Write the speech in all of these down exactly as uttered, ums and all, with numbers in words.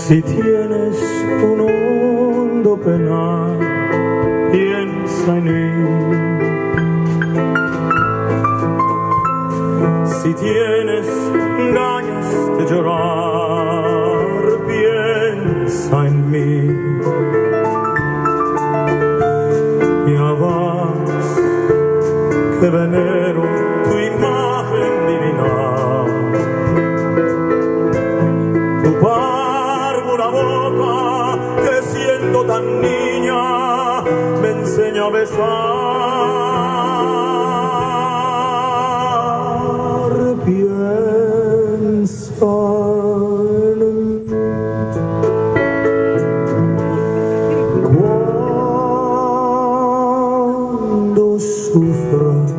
Si tienes un hondo penal, piensa en mí. Si tienes ganas de llorar, piensa en mí. Ya vas, que venero tu imagen divina, tu párvula boca que siendo tan niña me enseña a besar. Piensa en mí. Cuando sufras,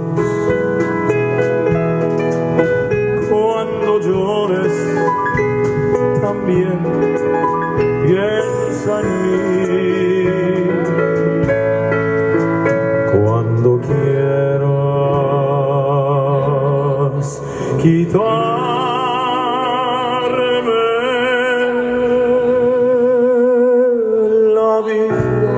cuando llores, también piensa en mí. Cuando quieras quitarme la vida,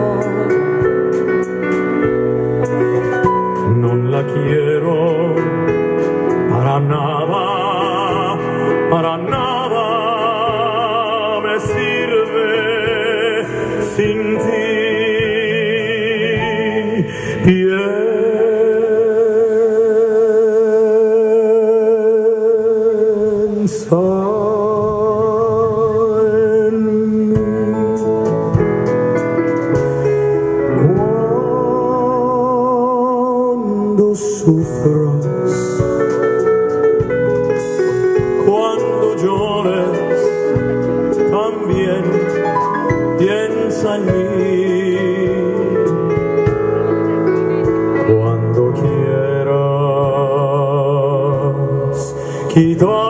no la quiero para nada, para nada me sirve sin ti. Piensa en mí. Cuando sufras, cuando llores, también piensa en mí. Cuando quieras quitar